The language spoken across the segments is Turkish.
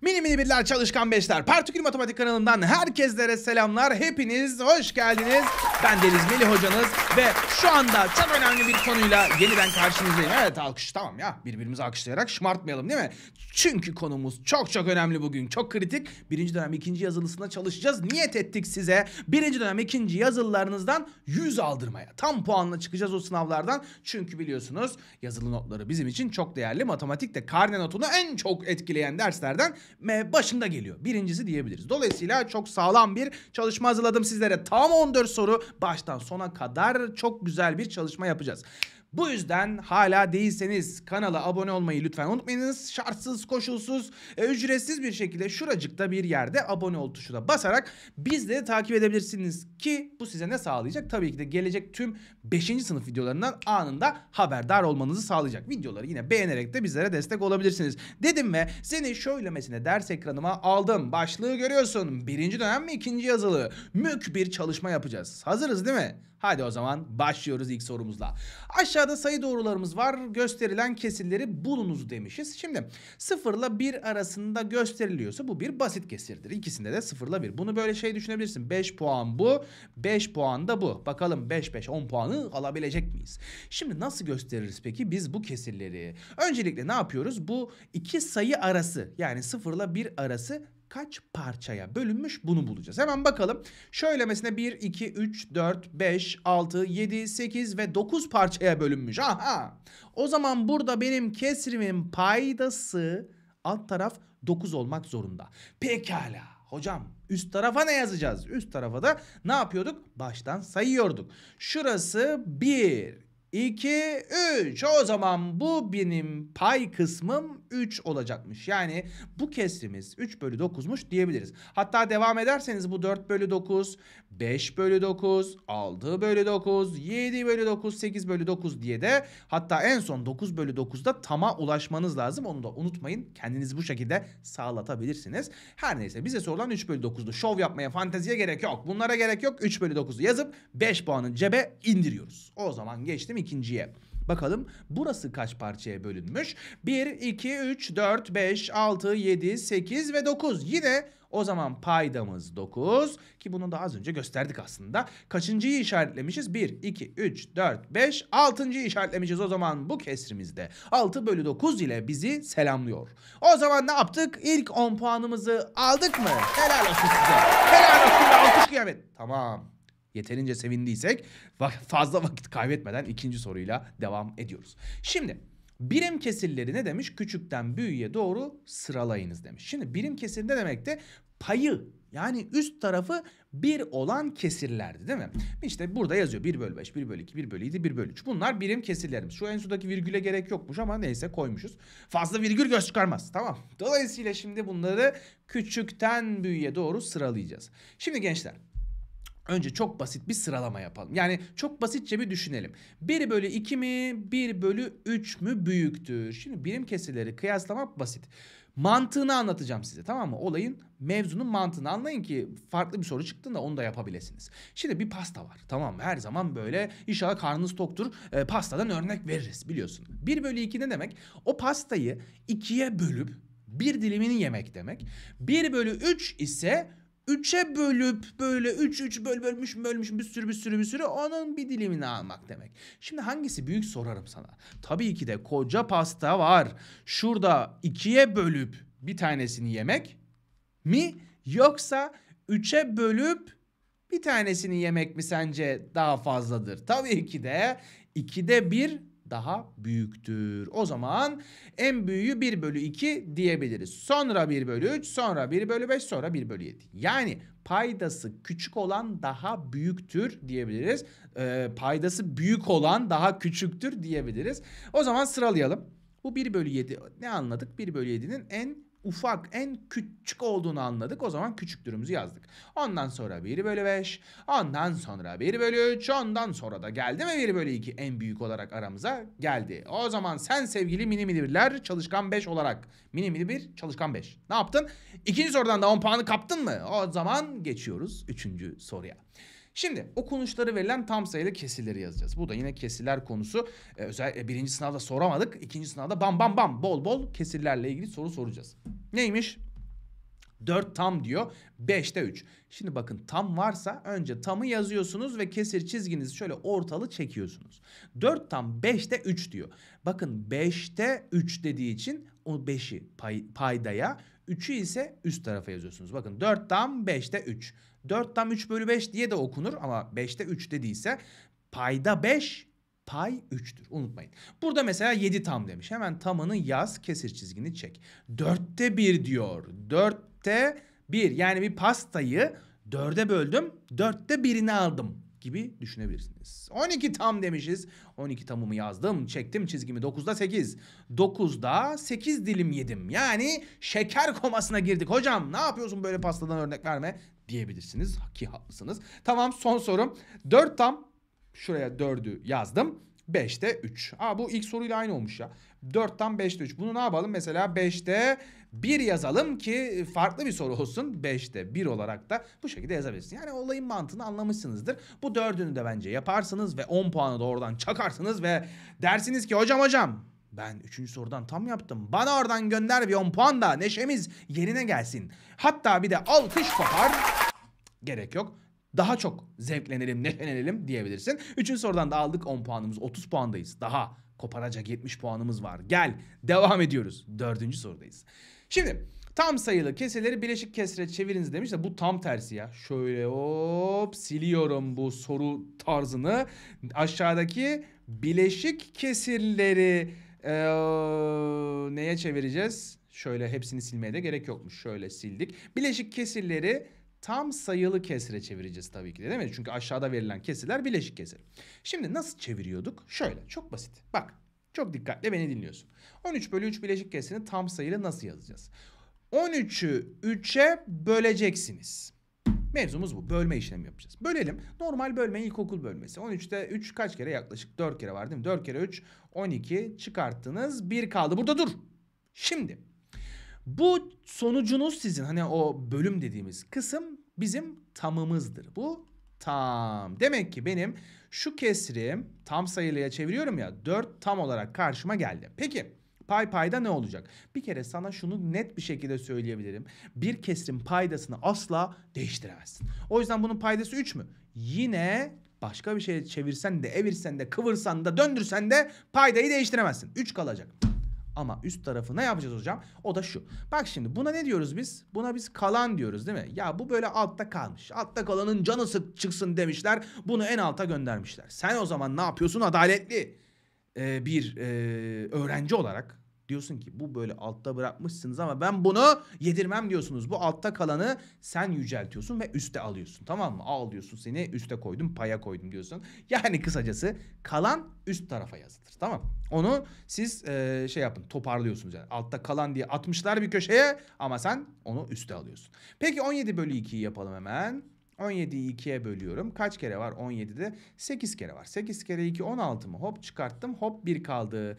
Mini mini birler, çalışkan beşler, Partikül Matematik kanalından herkeslere selamlar. Hepiniz hoş geldiniz. Ben Deniz Melih hocanız ve şu anda çok önemli bir konuyla yeniden karşınızdayım. Evet, alkış, tamam ya, birbirimizi alkışlayarak şımartmayalım değil mi? Çünkü konumuz çok önemli bugün, çok kritik. Birinci dönem ikinci yazılısına çalışacağız. Niyet ettik size birinci dönem ikinci yazılılarınızdan 100 aldırmaya. Tam puanla çıkacağız o sınavlardan. Çünkü biliyorsunuz yazılı notları bizim için çok değerli. Matematikte karne notunu en çok etkileyen derslerden başında geliyor. Birincisi diyebiliriz. Dolayısıyla çok sağlam bir çalışma hazırladım sizlere. Tam 14 soru, baştan sona kadar çok güzel bir çalışma yapacağız. Bu yüzden hala değilseniz kanala abone olmayı lütfen unutmayınız. Şartsız, koşulsuz, ücretsiz bir şekilde şuracıkta bir yerde abone ol tuşuna basarak bizleri takip edebilirsiniz ki bu size ne sağlayacak? Tabii ki de gelecek tüm 5. sınıf videolarından anında haberdar olmanızı sağlayacak. Videoları yine beğenerek de bizlere destek olabilirsiniz. Dedim ve seni şöylemesine ders ekranıma aldım. Başlığı görüyorsun. Birinci dönem mi ikinci yazılı? Mük bir çalışma yapacağız. Hazırız değil mi? Hadi o zaman başlıyoruz ilk sorumuzla. Aşağıda sayı doğrularımız var. Gösterilen kesirleri bulunuz demişiz. Şimdi 0 ile 1 arasında gösteriliyorsa bu bir basit kesirdir. İkisinde de 0 ile 1. Bunu böyle şey düşünebilirsin. 5 puan bu, 5 puan da bu. Bakalım 5 10 puanı alabilecek miyiz? Şimdi nasıl gösteririz peki biz bu kesirleri? Öncelikle ne yapıyoruz? Bu iki sayı arası, yani 0 ile 1 arası kaç parçaya bölünmüş bunu bulacağız. Hemen bakalım. Şöylemesine 1, 2, 3, 4, 5, 6, 7, 8 ve 9 parçaya bölünmüş. Aha! O zaman burada benim kesrimin paydası alt taraf 9 olmak zorunda. Pekala. Hocam üst tarafa ne yazacağız? Üst tarafa da ne yapıyorduk? Baştan sayıyorduk. Şurası 1, 2, 3. O zaman bu benim pay kısmım 3 olacakmış. Yani bu kesrimiz 3 bölü 9'muş diyebiliriz. Hatta devam ederseniz bu 4 bölü 9, 5 bölü 9, 6 bölü 9, 7 bölü 9, 8 bölü 9 diye de hatta en son 9 bölü 9'da tama ulaşmanız lazım. Onu da unutmayın. Kendinizi bu şekilde sağlatabilirsiniz. Her neyse, bize sorulan 3 bölü 9'du. Şov yapmaya, fanteziye gerek yok. Bunlara gerek yok. 3 bölü 9'u yazıp 5 puanı cebe indiriyoruz. O zaman geçtim ikinciye. Bakalım burası kaç parçaya bölünmüş? 1, 2, 3, 4, 5, 6, 7, 8 ve 9. Yine o zaman paydamız 9 ki bunu da az önce gösterdik aslında. Kaçıncıyı işaretlemişiz? 1, 2, 3, 4, 5, 6.'yı işaretlemişiz. O zaman bu kesrimizde 6 bölü 9 ile bizi selamlıyor. O zaman ne yaptık? İlk 10 puanımızı aldık mı? Helal olsun size. Helal olsun ve alkış kıyamet. Tamam. Yeterince sevindiysek fazla vakit kaybetmeden ikinci soruyla devam ediyoruz. Şimdi birim kesirleri ne demiş? Küçükten büyüğe doğru sıralayınız demiş. Şimdi birim kesir ne demekti? Payı, yani üst tarafı 1 olan kesirlerdi değil mi? İşte burada yazıyor 1 bölü 5, 1 bölü 2, 1 bölü 7, 1 bölü 3. Bunlar birim kesirlerimiz. Şu en sondaki virgüle gerek yokmuş ama neyse koymuşuz. Fazla virgül göz çıkarmaz, tamam. Dolayısıyla şimdi bunları küçükten büyüğe doğru sıralayacağız. Şimdi gençler, önce çok basit bir sıralama yapalım. Yani çok basitçe bir düşünelim. 1 bölü 2 mi, 1 bölü 3 mü büyüktür? Şimdi birim kesirleri kıyaslamak basit. Mantığını anlatacağım size, tamam mı? Olayın, mevzunun mantığını anlayın ki farklı bir soru çıktığında onu da yapabilirsiniz. Şimdi bir pasta var, tamam mı? Her zaman böyle inşallah karnınız toktur. Pastadan örnek veririz, biliyorsun. 1 bölü 2 ne demek? O pastayı 2'ye bölüp bir dilimini yemek demek. 1 bölü 3 ise 3'e bölüp böyle 3 bölmüş bir sürü onun bir dilimini almak demek. Şimdi hangisi büyük sorarım sana. Tabii ki de koca pasta var. Şurada 2'ye bölüp bir tanesini yemek mi, yoksa 3'e bölüp bir tanesini yemek mi sence daha fazladır? Tabii ki de 2'de 1 daha büyüktür. O zaman en büyüğü 1 bölü 2 diyebiliriz. Sonra 1 bölü 3, sonra 1 bölü 5, sonra 1 bölü 7. Yani paydası küçük olan daha büyüktür diyebiliriz. Paydası büyük olan daha küçüktür diyebiliriz. O zaman sıralayalım. Bu 1 bölü 7 ne anladık? 1 bölü 7'nin en ufak, en küçük olduğunu anladık. O zaman küçüktürümüzü yazdık. Ondan sonra 1 bölü 5, ondan sonra 1 bölü 3, ondan sonra da geldi mi 1 bölü 2 en büyük olarak aramıza geldi. O zaman sen sevgili mini mini birler, çalışkan 5 olarak mini mini bir, çalışkan 5. Ne yaptın? İkinci sorudan da 10 puanı kaptın mı? O zaman geçiyoruz 3. soruya. Şimdi okunuşları verilen tam sayılı kesirleri yazacağız. Bu da yine kesirler konusu. Özellikle birinci sınavda soramadık. İkinci sınavda bam bam bam bol bol kesirlerle ilgili soru soracağız. Neymiş? 4 tam diyor. 5'te 3. Şimdi bakın tam varsa önce tamı yazıyorsunuz ve kesir çizginizi şöyle ortalı çekiyorsunuz. 4 tam 5'te 3 diyor. Bakın 5'te 3 dediği için o 5'i paydaya, 3'ü ise üst tarafa yazıyorsunuz. Bakın 4 tam 5'te 3. 4 tam 3 bölü 5 diye de okunur ama 5'te 3 dediyse payda 5, pay 3'tür. Unutmayın. Burada mesela 7 tam demiş. Hemen tamını yaz, kesir çizgini çek. 4'te 1 diyor. 4'te 1 yani bir pastayı 4'e böldüm. 4'te 1'ini aldım gibi düşünebilirsiniz. 12 tam demişiz. 12 tamımı yazdım. Çektim çizgimi. 9'da 8. 9'da 8 dilim yedim. Yani şeker komasına girdik. Hocam ne yapıyorsun böyle pastadan örnek verme diyebilirsiniz. Ki haklısınız. Tamam, son sorum. 4 tam, şuraya 4'ü yazdım. 5'te 3. Bu ilk soruyla aynı olmuş ya. 4 tam 5'te 3. Bunu ne yapalım? Mesela 5'te 1 yazalım ki farklı bir soru olsun. 5'te 1 olarak da bu şekilde yazabilirsin. Yani olayın mantığını anlamışsınızdır. Bu 4'ünü de bence yaparsınız ve 10 puanı da oradan çakarsınız ve dersiniz ki hocam ben 3. sorudan tam yaptım. Bana oradan gönder bir 10 puan da neşemiz yerine gelsin. Hatta bir de alkış kopar. Gerek yok. Daha çok zevklenelim, neşelenelim diyebilirsin. 3. sorudan da aldık 10 puanımız. 30 puandayız. Daha koparacak 70 puanımız var. Gel devam ediyoruz. 4. sorudayız. Şimdi tam sayılı kesirleri bileşik kesire çeviriniz demiş de bu tam tersi ya. Şöyle hop siliyorum bu soru tarzını. Aşağıdaki bileşik kesirleri neye çevireceğiz? Şöyle hepsini silmeye de gerek yokmuş. Şöyle sildik. Bileşik kesirleri tam sayılı kesire çevireceğiz tabii ki de, değil mi? Çünkü aşağıda verilen kesirler bileşik kesir. Şimdi nasıl çeviriyorduk? Şöyle, çok basit. Bak, çok dikkatle beni dinliyorsun. 13 bölü 3 bileşik kesirini tam sayılı nasıl yazacağız? 13'ü 3'e böleceksiniz. Mevzumuz bu. Bölme işlemi yapacağız. Bölelim. Normal bölme, ilkokul bölmesi. 13'te 3 kaç kere? Yaklaşık 4 kere var değil mi? 4 kere 3, 12 çıkarttınız. 1 kaldı. Burada dur. Şimdi bu sonucunuz sizin, hani o bölüm dediğimiz kısım bizim tamımızdır. Bu tam. Demek ki benim şu kesrim tam sayılıya çeviriyorum ya, 4 tam olarak karşıma geldi. Peki pay payda ne olacak? Bir kere sana şunu net bir şekilde söyleyebilirim. Bir kesrin paydasını asla değiştiremezsin. O yüzden bunun paydası 3 mü? Yine başka bir şey çevirsen de, evirsen de, kıvırsan da, döndürsen de paydayı değiştiremezsin. 3 kalacak. Ama üst tarafı ne yapacağız hocam? O da şu. Bak şimdi buna ne diyoruz biz? Buna biz kalan diyoruz, değil mi? Ya bu böyle altta kalmış. Altta kalanın canı sık çıksın demişler. Bunu en alta göndermişler. Sen o zaman ne yapıyorsun? Adaletli bir öğrenci olarak diyorsun ki bu böyle altta bırakmışsınız ama ben bunu yedirmem diyorsunuz. Bu altta kalanı sen yüceltiyorsun ve üste alıyorsun. Tamam mı? Al diyorsun, seni üste koydum, paya koydum diyorsun. Yani kısacası kalan üst tarafa yazılır. Tamam. Onu siz şey yapın, toparlıyorsunuz yani. Altta kalan diye atmışlar bir köşeye ama sen onu üste alıyorsun. Peki 17 bölü 2'yi yapalım hemen. 17'yi 2'ye bölüyorum. Kaç kere var 17'de? 8 kere var. 8 kere 2 16 mı? Hop çıkarttım. Hop 1 kaldı.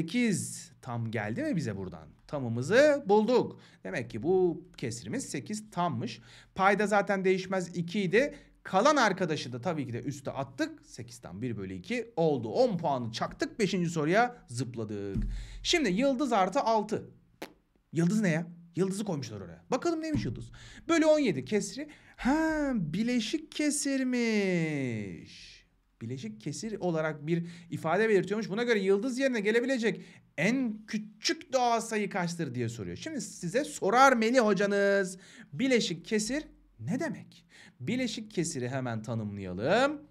8 tam geldi mi bize buradan? Tamımızı bulduk. Demek ki bu kesrimiz 8 tammış. Payda zaten değişmez 2 idi. Kalan arkadaşı da tabii ki de üste attık. 8'den 1 bölü 2 oldu. 10 puanı çaktık. 5. soruya zıpladık. Şimdi yıldız artı 6. Yıldız ne ya? Yıldızı koymuşlar oraya. Bakalım neymiş yıldız? Bölü 17 kesri. Bileşik kesirmiş. Bileşik kesir olarak bir ifade belirtiyormuş. Buna göre yıldız yerine gelebilecek en küçük doğal sayı kaçtır diye soruyor. Şimdi size sorar Melih hocanız. Bileşik kesir ne demek? Bileşik kesiri hemen tanımlayalım.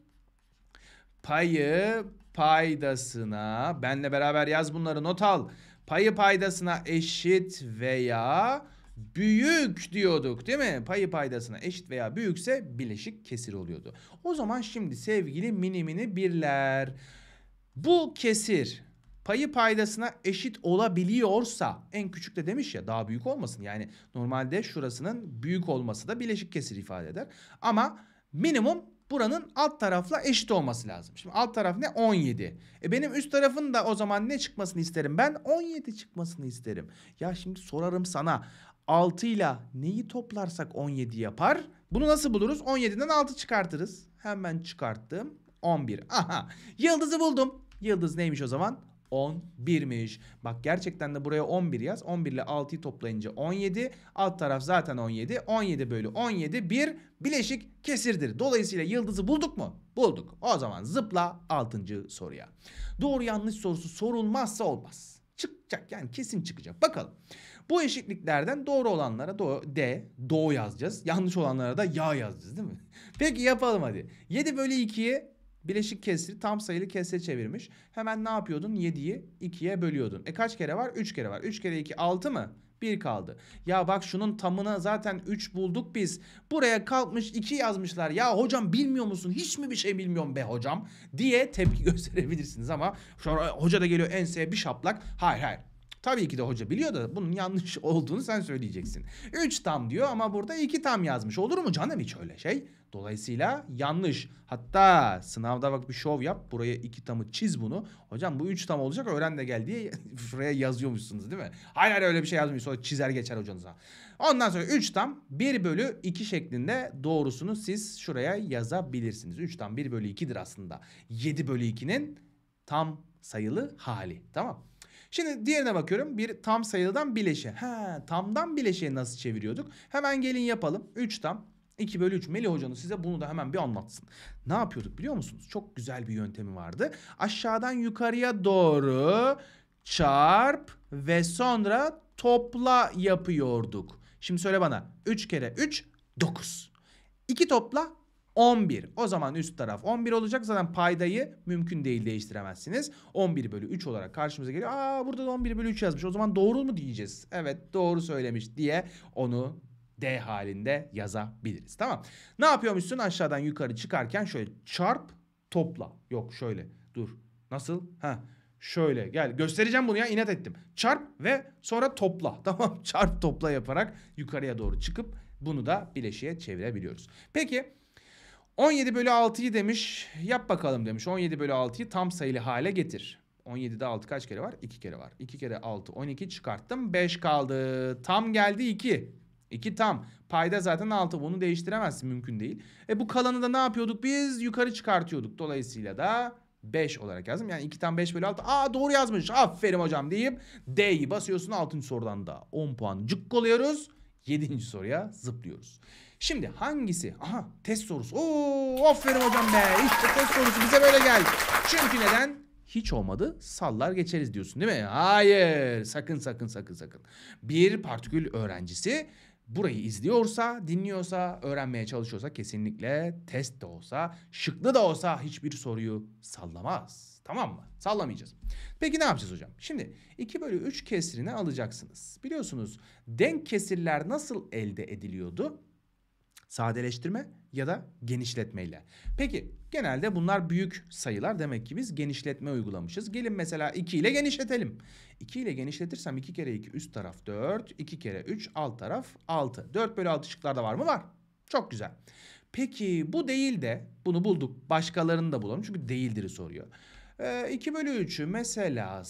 Payı paydasına, benle beraber yaz bunları, not al. Payı paydasına eşit veya büyük diyorduk, değil mi? Payı paydasına eşit veya büyükse bileşik kesir oluyordu. O zaman şimdi sevgili mini birler, bu kesir payı paydasına eşit olabiliyorsa, en küçük de demiş ya, daha büyük olmasın. Yani normalde şurasının büyük olması da bileşik kesir ifade eder. Ama minimum buranın alt tarafla eşit olması lazım. Şimdi alt taraf ne? 17. Benim üst tarafın da o zaman ne çıkmasını isterim? Ben 17 çıkmasını isterim. Ya şimdi sorarım sana, 6 ile neyi toplarsak 17 yapar? Bunu nasıl buluruz? 17'den 6 çıkartırız. Hemen çıkarttım. 11. Aha. Yıldızı buldum. Yıldız neymiş o zaman? 11'miş. Bak gerçekten de buraya 11 yaz. 11 ile 6'yı toplayınca 17. Alt taraf zaten 17. 17 bölü 17 bir bileşik kesirdir. Dolayısıyla yıldızı bulduk mu? Bulduk. O zaman zıpla 6. soruya. Doğru yanlış sorusu sorulmazsa olmaz. Çıkacak yani, kesin çıkacak. Bakalım. Bu eşitliklerden doğru olanlara do yazacağız. Yanlış olanlara da ya yazacağız değil mi? Peki yapalım hadi. 7 bölü 2'yi bileşik kesri tam sayılı kesre çevirmiş. Hemen ne yapıyordun? 7'yi 2'ye bölüyordun. Kaç kere var? 3 kere var. 3 kere 2 6 mı? 1 kaldı. Ya bak şunun tamına zaten 3 bulduk biz. Buraya kalkmış 2 yazmışlar. Ya hocam bilmiyor musun? Hiç mi bir şey bilmiyorum be hocam? Diye tepki gösterebilirsiniz ama sonra hoca da geliyor enseye bir şaplak. Hayır. Tabii ki de hoca biliyor da bunun yanlış olduğunu sen söyleyeceksin. 3 tam diyor ama burada 2 tam yazmış. Olur mu canım hiç öyle şey? Dolayısıyla yanlış. Hatta sınavda bak bir şov yap. Buraya 2 tamı çiz bunu. Hocam bu 3 tam olacak, öğren de gel diye şuraya yazıyormuşsunuz değil mi? Hayır öyle bir şey yazmıyor. Sonra çizer geçer hocanıza. Ondan sonra 3 tam 1 bölü 2 şeklinde doğrusunu siz şuraya yazabilirsiniz. 3 tam 1 bölü 2'dir aslında. 7 bölü 2'nin tam sayılı hali. Tamam. Şimdi diğerine bakıyorum. Bir tam sayılıdan bileşe. Tamdan bileşeğe nasıl çeviriyorduk? Hemen gelin yapalım. 3 tam 2 bölü 3. Melih hocanız size bunu da hemen bir anlatsın. Ne yapıyorduk biliyor musunuz? Çok güzel bir yöntemi vardı. Aşağıdan yukarıya doğru çarp ve sonra topla yapıyorduk. Şimdi söyle bana. 3 kere 3 9. 2 topla 11. O zaman üst taraf 11 olacak. Zaten paydayı mümkün değil değiştiremezsiniz. 11 bölü 3 olarak karşımıza geliyor. Burada da 11 bölü 3 yazmış. O zaman doğru mu diyeceğiz? Evet doğru söylemiş diye onu D halinde yazabiliriz. Tamam. Ne yapıyormuşsun? Aşağıdan yukarı çıkarken şöyle çarp topla. Yok şöyle dur. Nasıl? Şöyle gel göstereceğim bunu ya, inat ettim. Çarp ve sonra topla. Tamam, çarp topla yaparak yukarıya doğru çıkıp bunu da bileşiğe çevirebiliyoruz. Peki 17 bölü 6'yı demiş, yap bakalım demiş. 17 bölü 6'yı tam sayılı hale getir. 17'de 6 kaç kere var? 2 kere var. 2 kere 6 12 çıkarttım, 5 kaldı. Tam geldi 2. 2 tam. Payda zaten 6, bunu değiştiremezsin, mümkün değil. Bu kalanı da ne yapıyorduk biz? Yukarı çıkartıyorduk. Dolayısıyla da 5 olarak yazdım. Yani 2 tam 5 bölü 6. Doğru yazmış. Aferin hocam deyip D'yi basıyorsun. 6. sorudan da 10 puan cıkkalıyoruz. 7. soruya zıplıyoruz. Şimdi hangisi? Test sorusu. Aferin hocam be. İşte test sorusu bize böyle gel. Çünkü neden? Hiç olmadı sallar geçeriz diyorsun değil mi? Hayır. Sakın. Bir partikül öğrencisi burayı izliyorsa, dinliyorsa, öğrenmeye çalışıyorsa kesinlikle test de olsa, şıklı da olsa hiçbir soruyu sallamaz. Tamam mı? Sallamayacağız. Peki ne yapacağız hocam? Şimdi 2 bölü 3 kesrini alacaksınız. Biliyorsunuz denk kesirler nasıl elde ediliyordu? Sadeleştirme ya da genişletmeyle. Peki genelde bunlar büyük sayılar, demek ki biz genişletme uygulamışız. Gelin mesela 2 ile genişletelim. 2 ile genişletirsem 2 kere 2 üst taraf 4, 2 kere 3 alt taraf 6. 4 bölü 6 şıklarda var mı? Var. Çok güzel. Peki bu değil de bunu bulduk. Başkalarını da bulalım çünkü değildir'i soruyor. 2 bölü 3'ü mesela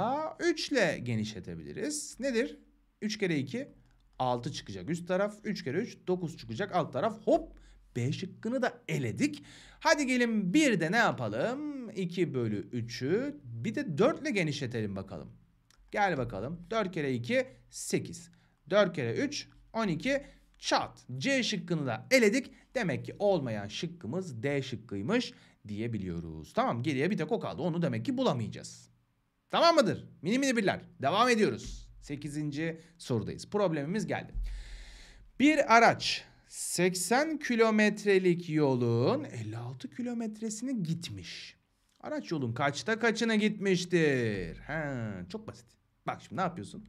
3 ile genişletebiliriz. Nedir? 3 kere 2 6 çıkacak üst taraf. 3 kere 3 9 çıkacak alt taraf. Hop, B şıkkını da eledik. Hadi gelin bir de ne yapalım? 2 bölü 3'ü bir de 4 ile genişletelim bakalım. Gel bakalım. 4 kere 2 8. 4 kere 3 12. Çat. C şıkkını da eledik. Demek ki olmayan şıkkımız D şıkkıymış diyebiliyoruz. Tamam, geriye bir tek o kaldı. Onu demek ki bulamayacağız. Tamam mıdır? Mini birler. Devam ediyoruz. 8. sorudayız. Problemimiz geldi. Bir araç 80 kilometrelik yolun 56 kilometresini gitmiş. Araç yolun kaçta kaçına gitmiştir? Çok basit. Bak şimdi ne yapıyorsun?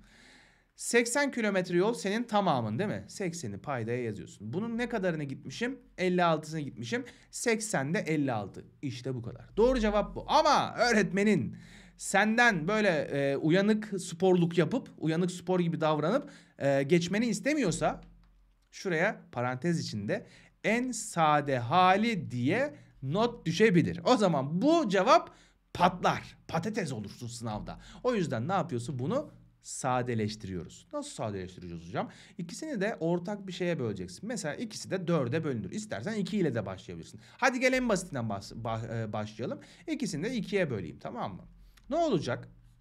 80 kilometre yol senin tamamın değil mi? 80'i paydaya yazıyorsun. Bunun ne kadarını gitmişim? 56'sını gitmişim. 80'de 56. İşte bu kadar. Doğru cevap bu. Ama öğretmenin senden böyle uyanık sporluk yapıp, uyanık spor gibi davranıp geçmeni istemiyorsa şuraya parantez içinde en sade hali diye not düşebilir. O zaman bu cevap patlar. Patates olursun sınavda. O yüzden ne yapıyorsun? Bunu sadeleştiriyoruz. Nasıl sadeleştireceğiz hocam? İkisini de ortak bir şeye böleceksin. Mesela ikisi de 4'e bölünür. İstersen 2 ile de başlayabilirsin. Hadi gel en basitinden başlayalım. İkisini de 2'ye böleyim, tamam mı? Ne olacak?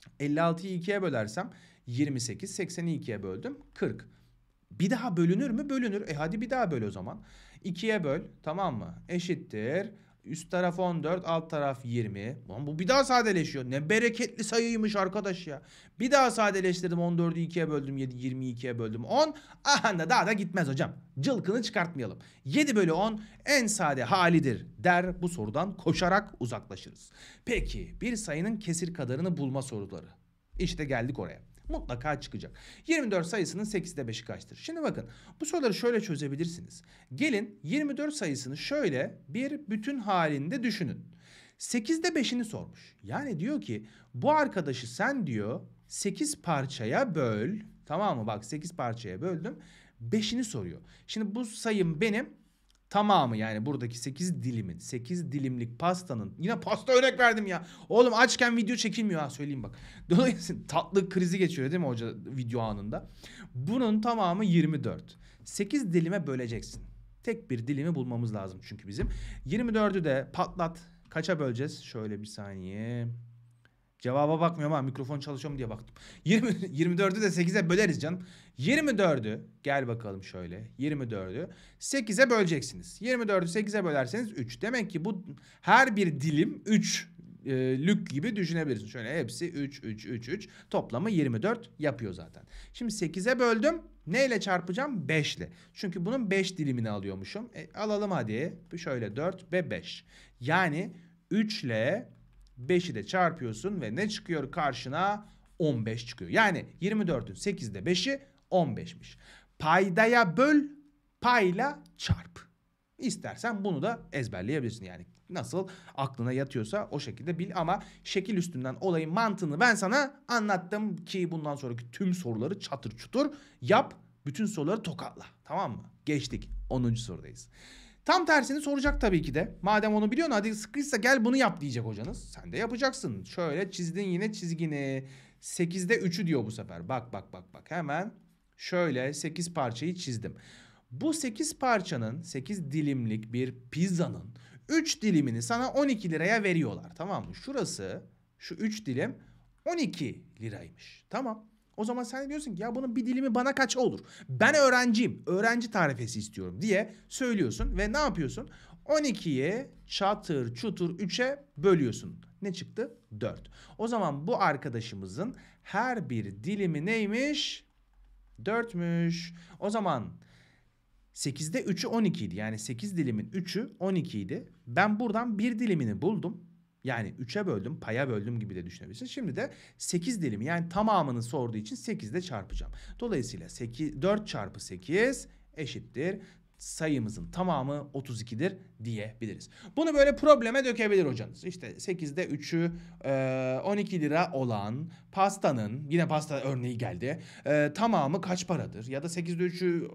56'yı 2'ye bölersem 28, 80'i 2'ye böldüm 40. Bir daha bölünür mü? Bölünür. Hadi bir daha böl o zaman. 2'ye böl, tamam mı? Eşittir. Üst taraf 14, alt taraf 20. Lan bu bir daha sadeleşiyor. Ne bereketli sayıymış arkadaş ya. Bir daha sadeleştirdim. 14'ü 2'ye böldüm. 20'yi 2'ye böldüm. 10. Aha da daha da gitmez hocam. Cılkını çıkartmayalım. 7 bölü 10 en sade halidir der. Bu sorudan koşarak uzaklaşırız. Peki bir sayının kesir kadarını bulma soruları. İşte geldik oraya. Mutlaka çıkacak. 24 sayısının 8'de 5'i kaçtır? Şimdi bakın bu soruları şöyle çözebilirsiniz. Gelin 24 sayısını şöyle bir bütün halinde düşünün. 8'de 5'ini sormuş. Yani diyor ki bu arkadaşı sen diyor 8 parçaya böl. Tamam mı? Bak 8 parçaya böldüm. 5'ini soruyor. Şimdi bu sayım benim tamamı, yani buradaki 8 dilimin, 8 dilimlik pastanın, yine pasta örnek verdim ya. Oğlum açken video çekilmiyor ha, söyleyeyim bak. Dolayısıyla tatlı krizi geçiriyor değil mi hoca video anında? Bunun tamamı 24. 8 dilime böleceksin. Tek bir dilimi bulmamız lazım çünkü bizim. 24'ü de patlat. Kaça böleceğiz? Şöyle bir saniye. Cevaba bakmıyorum ama mikrofon çalışıyor mu diye baktım. 24'ü de 8'e böleriz canım. 24'ü gel bakalım şöyle. 24'ü 8'e böleceksiniz. 24'ü 8'e bölerseniz 3. Demek ki bu her bir dilim 3 lük gibi düşünebilirsin. Şöyle hepsi 3, 3, 3, 3. Toplamı 24 yapıyor zaten. Şimdi 8'e böldüm. Neyle çarpacağım? 5 ile. Çünkü bunun 5 dilimini alıyormuşum. Alalım hadi. Şöyle 4 ve 5. Yani 3 ile 5'i de çarpıyorsun ve ne çıkıyor karşına? 15 çıkıyor. Yani 24'ün 8'de 5'i 15'miş. Paydaya böl, payla çarp. İstersen bunu da ezberleyebilirsin yani. Nasıl aklına yatıyorsa o şekilde bil, ama şekil üstünden olayın mantığını ben sana anlattım ki bundan sonraki tüm soruları çatır çutur yap. Bütün soruları tokatla. Tamam mı? Geçtik. 10. sorudayız. Tam tersini soracak tabii ki de. Madem onu biliyorsun, hadi sıkıysa gel bunu yap diyecek hocanız. Sen de yapacaksın. Şöyle çizdin yine çizgini. 8'de 3'ü diyor bu sefer. Bak bak bak bak. Hemen şöyle 8 parçayı çizdim. Bu 8 parçanın, 8 dilimlik bir pizzanın 3 dilimini sana 12 liraya veriyorlar. Tamam mı? Şurası, şu 3 dilim 12 liraymış. Tamam. O zaman sen diyorsun ki ya bunun bir dilimi bana kaç olur? Ben öğrenciyim. Öğrenci tarifesi istiyorum diye söylüyorsun ve ne yapıyorsun? 12'yi çatır çutur 3'e bölüyorsun. Ne çıktı? 4. O zaman bu arkadaşımızın her bir dilimi neymiş? 4'müş. O zaman 8'de 3'ü 12 idi. Yani 8 dilimin 3'ü 12 idi. Ben buradan bir dilimini buldum. Yani 3'e böldüm, paya böldüm gibi de düşünebilirsin. Şimdi de 8 dilimi, yani tamamını sorduğu için 8 ile çarpacağım. Dolayısıyla 4 çarpı 8 eşittir. Sayımızın tamamı 32'dir diyebiliriz. Bunu böyle probleme dökebilir hocanız. İşte 8'de 3'ü 12 lira olan pastanın, yine pasta örneği geldi, tamamı kaç paradır? Ya da 8'de 3'ü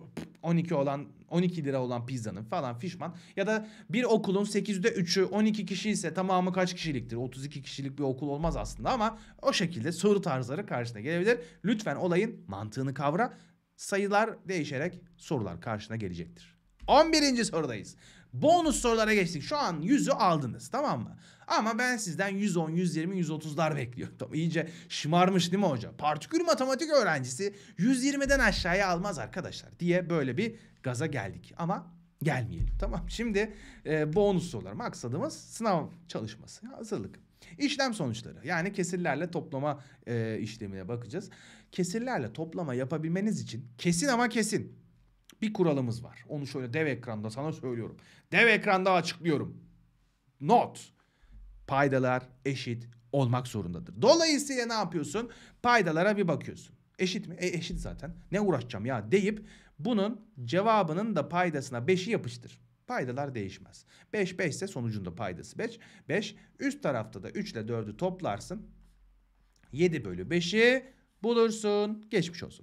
12 lira olan pizzanın falan fişman. Ya da bir okulun 8'de 3'ü 12 kişi ise tamamı kaç kişiliktir? 32 kişilik bir okul olmaz aslında, ama o şekilde soru tarzları karşına gelebilir. Lütfen olayın mantığını kavra. Sayılar değişerek sorular karşına gelecektir. 11. sorudayız. Bonus sorulara geçtik. Şu an 100'ü aldınız, tamam mı? Ama ben sizden 110, 120, 130'lar bekliyordum. İyice şımarmış değil mi hoca? Partikül matematik öğrencisi 120'den aşağıya almaz arkadaşlar diye böyle bir gaza geldik. Ama gelmeyelim, tamam. Şimdi bonus sorular. Maksadımız sınav çalışması, hazırlık. İşlem sonuçları, yani kesirlerle toplama işlemine bakacağız. Kesirlerle toplama yapabilmeniz için kesin ama kesin bir kuralımız var. Onu şöyle dev ekranda sana söylüyorum. Dev ekranda açıklıyorum. Not. Paydalar eşit olmak zorundadır. Dolayısıyla ne yapıyorsun? Paydalara bir bakıyorsun. Eşit mi? Eşit zaten. Ne uğraşacağım ya deyip bunun cevabının da paydasına 5'i yapıştır. Paydalar değişmez. 5 5 ise sonucunda paydası 5. 5. Üst tarafta da 3 ile 4'ü toplarsın. 7 bölü 5'i bulursun. Geçmiş olsun.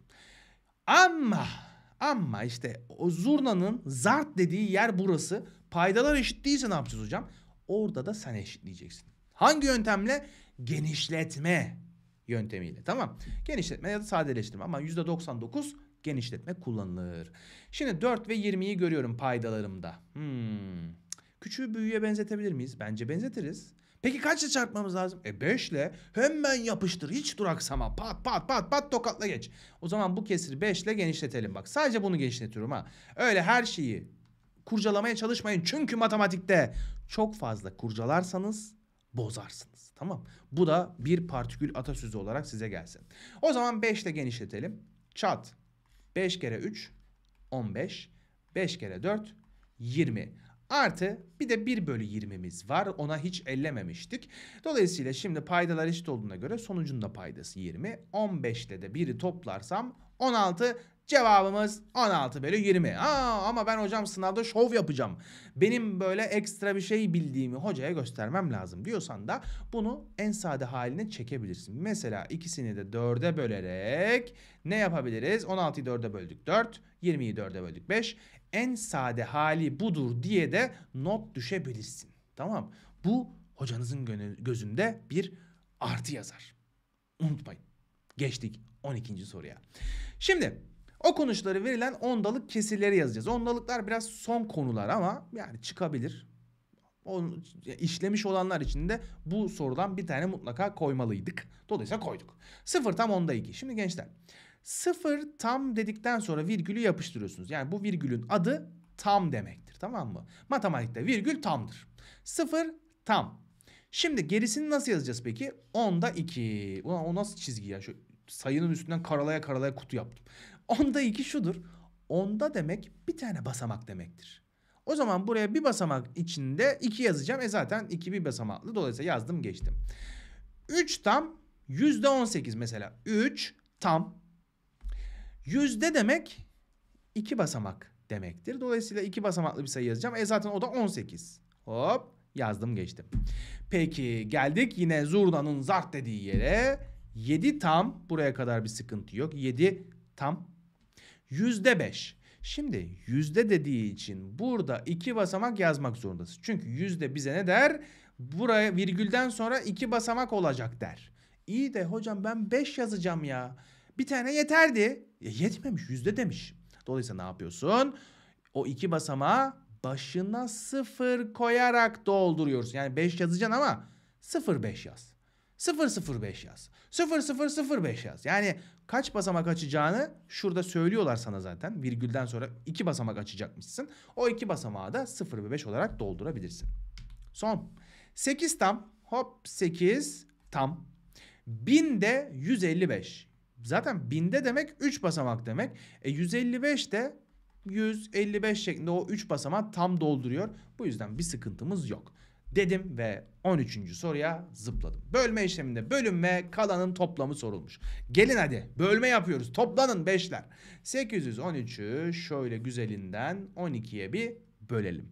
Ama işte o zurnanın zart dediği yer burası. Paydalar eşit değilse ne yapacağız hocam? Orada da sen eşitleyeceksin. Hangi yöntemle? Genişletme yöntemiyle. Tamam. Genişletme ya da sadeleştirme, ama %99 genişletme kullanılır. Şimdi 4 ve 20'yi görüyorum paydalarımda. Küçüğü büyüğe benzetebilir miyiz? Bence benzetiriz. Peki kaçla çarpmamız lazım? 5 ile hemen yapıştır. Hiç duraksama. Pat pat pat pat tokatla geç. O zaman bu kesiri 5 ile genişletelim bak. Sadece bunu genişletiyorum ha. Öyle her şeyi kurcalamaya çalışmayın. Çünkü matematikte çok fazla kurcalarsanız bozarsınız. Tamam. Bu da bir partikül atasözü olarak size gelsin. O zaman 5 ile genişletelim. Çat. 5 kere 3 15. 5 kere 4 20. Artı bir de 1 bölü 20'miz var. Ona hiç ellememiştik. Dolayısıyla şimdi paydalar eşit olduğuna göre sonucun da paydası 20. 15 ile de 1'i toplarsam 16. Cevabımız 16 bölü 20. Ama ben hocam sınavda şov yapacağım. Benim böyle ekstra bir şey bildiğimi hocaya göstermem lazım diyorsan da bunu en sade haline çekebilirsin. Mesela ikisini de 4'e bölerek ne yapabiliriz? 16'yı 4'e böldük 4, 20'yi 4'e böldük 5. En sade hali budur diye de not düşebilirsin. Tamam. Bu hocanızın gözünde bir artı yazar. Unutmayın. Geçtik 12. soruya. Şimdi okunuşları verilen ondalık kesirleri yazacağız. Ondalıklar biraz son konular ama yani çıkabilir. İşlemiş olanlar için de bu sorudan bir tane mutlaka koymalıydık. Dolayısıyla koyduk. 0 tam onda 2. Şimdi gençler 0 tam dedikten sonra virgülü yapıştırıyorsunuz. Yani bu virgülün adı tam demektir. Tamam mı? Matematikte virgül tamdır. 0 tam. Şimdi gerisini nasıl yazacağız peki? 10'da 2. Ulan o nasıl çizgi ya? Şu sayının üstünden karalaya karalaya kutu yaptım. 10'da 2 şudur. 10'da demek bir tane basamak demektir. O zaman buraya bir basamak içinde 2 yazacağım. Zaten 2 bir basamaklı. Dolayısıyla yazdım geçtim. 3 tam %18 mesela. 3 tam. Yüzde demek 2 basamak demektir. Dolayısıyla 2 basamaklı bir sayı yazacağım. Zaten o da 18. Hop yazdım geçtim. Peki geldik yine zurnanın zart dediği yere. 7 tam. Buraya kadar bir sıkıntı yok. 7 tam. %5. Şimdi yüzde dediği için burada 2 basamak yazmak zorundasın. Çünkü yüzde bize ne der? Buraya virgülden sonra 2 basamak olacak der. İyi de hocam ben 5 yazacağım ya. Bir tane yeterdi. Yetmemiş, yüzde demiş. Dolayısıyla ne yapıyorsun? O 2 basamağı başına 0 koyarak dolduruyorsun. Yani 5 yazacaksın ama 0,5 yaz. 0,05 yaz. 0,005 yaz. Yani kaç basamak açacağını şurada söylüyorlar sana zaten. Virgülden sonra 2 basamak açacakmışsın. O 2 basamağı da 0,5 olarak doldurabilirsin. Son. 8 tam. Hop 8 tam. 1000'de 155. Zaten binde demek 3 basamak demek. 155 de 155 şeklinde o 3 basamağı tam dolduruyor. Bu yüzden bir sıkıntımız yok. Dedim ve 13. soruya zıpladım. Bölme işleminde bölüm ve kalanın toplamı sorulmuş. Gelin hadi bölme yapıyoruz. Toplanın 5'ler. 813'ü şöyle güzelinden 12'ye bir bölelim.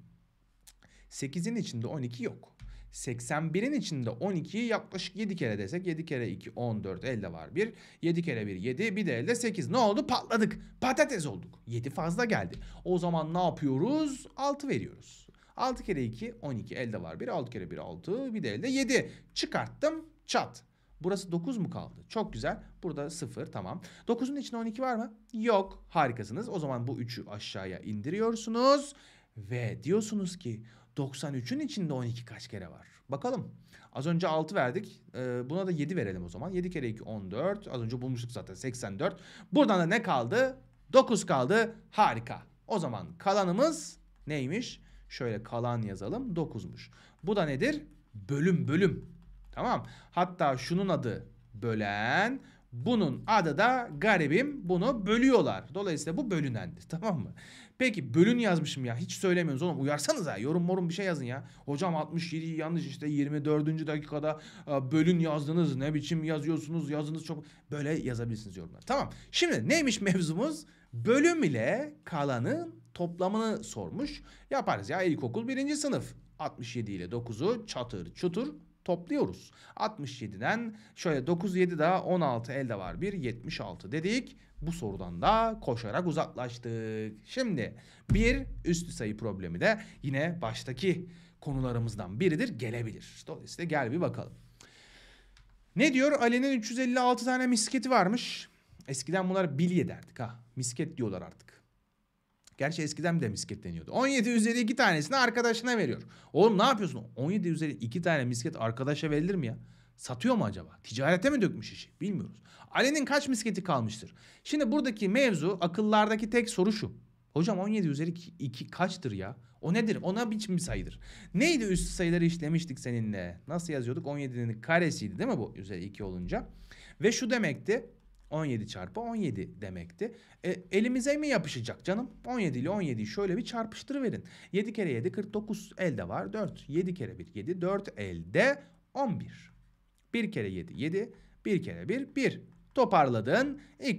8'in içinde 12 yok. 81'in içinde 12'yi yaklaşık 7 kere desek 7 kere 2 14 elde var 1. 7 kere 1 7 bir de elde 8. Ne oldu? Patladık. Patates olduk. 7 fazla geldi. O zaman ne yapıyoruz? 6 veriyoruz. 6 kere 2 12 elde var 1. 6 kere 1 6 bir de elde 7. Çıkarttım çat. Burası 9 mu kaldı? Çok güzel. Burada 0 tamam. 9'un içinde 12 var mı? Yok. Harikasınız. O zaman bu 3'ü aşağıya indiriyorsunuz. Ve diyorsunuz ki 93'ün içinde 12 kaç kere var? Bakalım. Az önce 6 verdik. Buna da 7 verelim o zaman. 7 kere 2 14. Az önce bulmuştuk zaten 84. Buradan da ne kaldı? 9 kaldı. Harika. O zaman kalanımız neymiş? Şöyle kalan yazalım. 9'muş. Bu da nedir? Bölüm. Tamam. Hatta şunun adı bölen. Bunun adı da garibim. Bunu bölüyorlar. Dolayısıyla bu bölünendir. Tamam mı? Peki bölün yazmışım ya. Hiç söylemiyorsunuz oğlum. Uyarsanız ha. Yorum bir şey yazın ya. Hocam 67 yanlış işte 24. dakikada bölün yazdınız. Ne biçim yazıyorsunuz? Yazınız çok. Böyle yazabilirsiniz yorumlar. Tamam. Şimdi neymiş mevzumuz? Bölüm ile kalanın toplamını sormuş. Yaparız ya. İlkokul 1. sınıf. 67 ile 9'u çatır çutur topluyoruz. 67'den şöyle 9 7 daha 16 elde var 1 76 dedik. Bu sorudan da koşarak uzaklaştık. Şimdi bir üstü sayı problemi de yine baştaki konularımızdan biridir, gelebilir. Dolayısıyla gel bir bakalım. Ne diyor? Ali'nin 356 tane misketi varmış. Eskiden bunlara bilye derdik ha. Misket diyorlar artık. Gerçi eskiden de misket deniyordu. 17 üzeri 2 tanesini arkadaşına veriyor. Oğlum ne yapıyorsun? 17 üzeri 2 tane misket arkadaşa verilir mi ya? Satıyor mu acaba? Ticarete mi dökmüş işi? Bilmiyoruz. Ali'nin kaç misketi kalmıştır? Şimdi buradaki mevzu, akıllardaki tek soru şu. Hocam 17 üzeri 2 kaçtır ya? O nedir? Ona biçim bir sayıdır. Neydi üst sayıları işlemiştik seninle? Nasıl yazıyorduk? 17'nin karesiydi değil mi bu üzeri 2 olunca? Ve şu demekti. 17 çarpı 17 demekti. Elimize mi yapışacak canım? 17 ile 17'yi şöyle bir çarpıştırıverin. 7 kere 7 49. Elde var 4. 7 kere 1 7. 4 elde 11. 1 kere 7 7. 1 kere 1 1. Toparladın.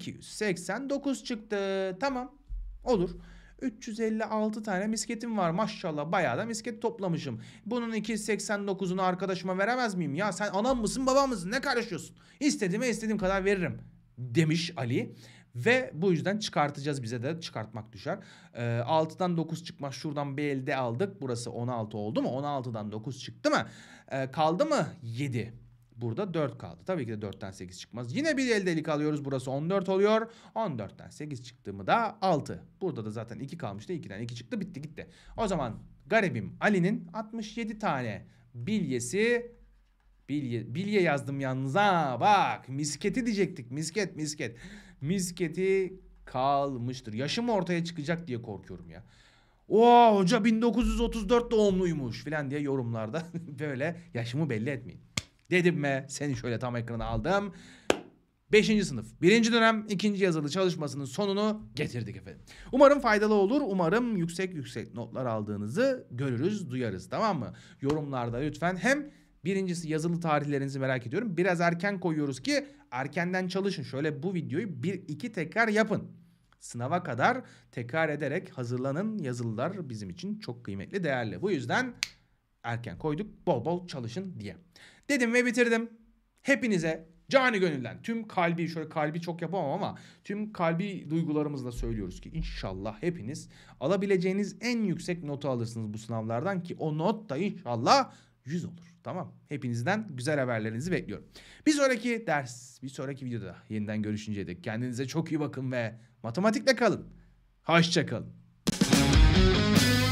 289 çıktı. Tamam. Olur. 356 tane misketim var maşallah, bayağı da misket toplamışım. Bunun 289'unu arkadaşıma veremez miyim? Ya sen anam mısın babam mısın, ne karışıyorsun? İstediğime istediğim kadar veririm demiş Ali. Ve bu yüzden çıkartacağız, bize de çıkartmak düşer. 6'dan 9 çıkmaz, şuradan bir elde aldık. Burası 16 oldu mu? 16'dan 9 çıktı mı? Kaldı mı? 7. Burada 4 kaldı. Tabii ki de 4'ten 8 çıkmaz. Yine bir eldelik alıyoruz. Burası 14 oluyor. 14'ten 8 çıktı mı da 6. Burada da zaten 2 kalmıştı. 2'den 2 çıktı. Bitti gitti. O zaman garibim Ali'nin 67 tane bilyesi. Bilye yazdım yalnız ha. Bak misketi diyecektik. Misket. Misketi kalmıştır. Yaşım ortaya çıkacak diye korkuyorum ya. Oo hoca 1934 doğumluymuş filan diye yorumlarda böyle yaşımı belli etmeyin. Dedim mi? Seni şöyle tam ekrana aldım. 5. sınıf 1. dönem 2. yazılı çalışmasının sonunu getirdik efendim. Umarım faydalı olur. Umarım yüksek notlar aldığınızı görürüz, duyarız, tamam mı? Yorumlarda lütfen hem birincisi yazılı tarihlerinizi merak ediyorum. Biraz erken koyuyoruz ki erkenden çalışın. Şöyle bu videoyu 1-2 tekrar yapın. Sınava kadar tekrar ederek hazırlanın. Yazılılar bizim için çok kıymetli, değerli. Bu yüzden erken koyduk, bol bol çalışın diye. Dedim ve bitirdim. Hepinize cani gönülden tüm kalbi, şöyle kalbi çok yapamam ama tüm kalbi duygularımızla söylüyoruz ki inşallah hepiniz alabileceğiniz en yüksek notu alırsınız bu sınavlardan ki o not da inşallah 100 olur. Tamam. Hepinizden güzel haberlerinizi bekliyorum. Bir sonraki videoda yeniden görüşünceye dek kendinize çok iyi bakın ve matematikle kalın. Hoşça kalın.